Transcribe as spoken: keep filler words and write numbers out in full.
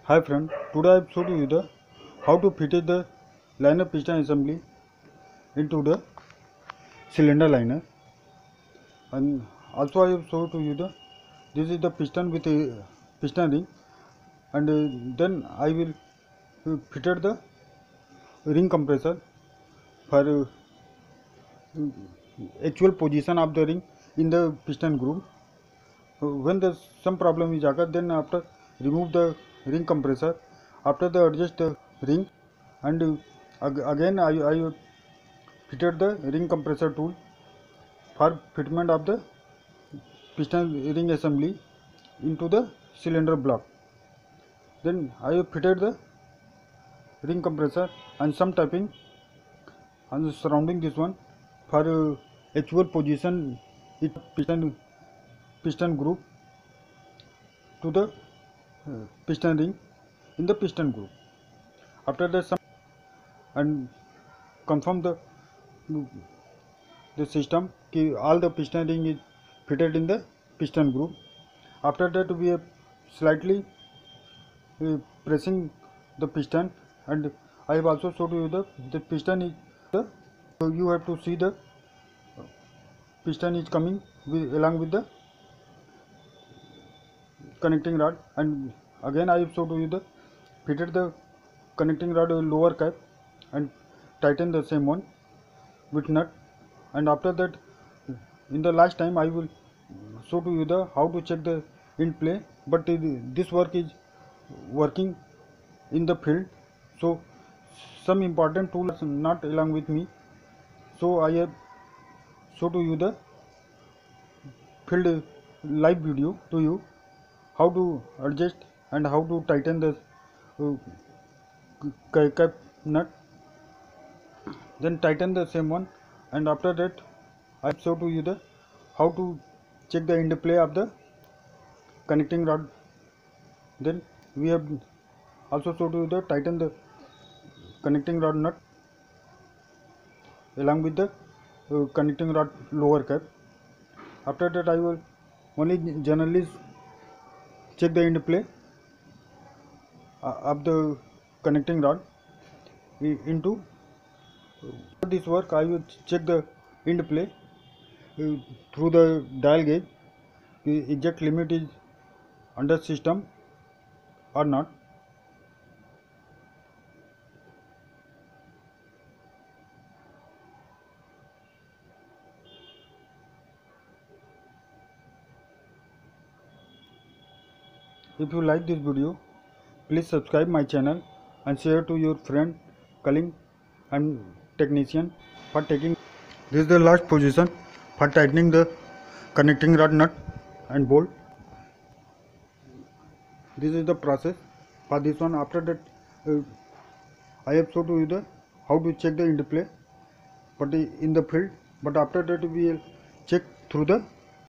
Hi friend, today I have showed you the how to fit the liner piston assembly into the cylinder liner, and also I have showed to you the this is the piston with a piston ring, and uh, then I will uh, fitted the ring compressor for uh, actual position of the ring in the piston groove. Uh, when the some problem is occur, then after remove the ring compressor, after the adjust the ring, and uh, ag again I, I fitted the ring compressor tool for fitment of the piston ring assembly into the cylinder block. Then I have fitted the ring compressor and some tapping on surrounding this one for uh, actual position it piston piston groove to the uh, piston ring in the piston groove. After that, some and confirm the the system ki all the piston ring is fitted in the piston groove. After that, we are slightly uh, pressing the piston, and I have also showed you the the piston is the so you have to see the piston is coming with, along with the connecting rod, and again I have showed you the fitted the connecting rod lower cap and tighten the same one with nut. And after that, in the last time I will show to you the how to check the in play, but this work is working in the field, so some important tools not along with me, so I have show to you the field live video to you how to adjust and how to tighten the uh, cap nut, then tighten the same one. And after that I show to you the how to check the interplay of the connecting rod. Then we have also show to you the tighten the connecting rod nut along with the uh, connecting rod lower cap. After that I will only generally check the interplay uh, of the connecting rod into this work. I will check the interplay uh, through the dial gauge, the exact limit is under system or not. If you like this video, please subscribe my channel and share to your friend, colleague and technician for taking. This is the last position for tightening the connecting rod nut and bolt. This is the process for this one. After that uh, I have shown to you the how to check the interplay but in the field, but after that we will check through the